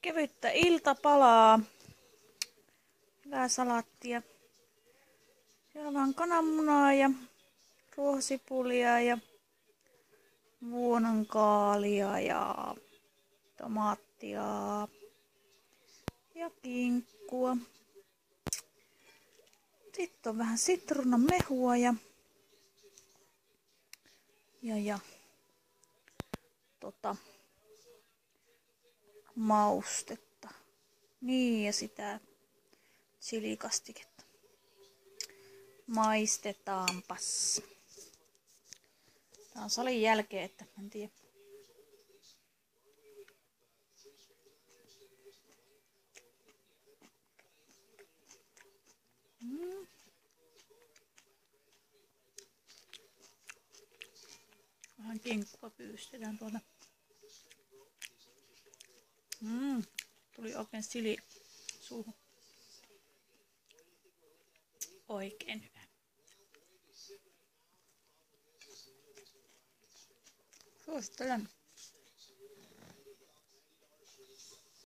Kevyttä iltapalaa. Hyvää salaattia. Siellä on vähän kananmunaa ja ruohosipulia ja vuononkaalia ja tomaattia ja kinkkua. Sitten on vähän sitruunamehua ja maustetta. Niin, ja sitä chilikastiketta. Maistetaanpas. Tää on salin jälkeen, että en tiedä. Vähän kinkkua pyystetään tuolta. Tuli oikein sili suuhun. Oikein hyvä. Suosittelen.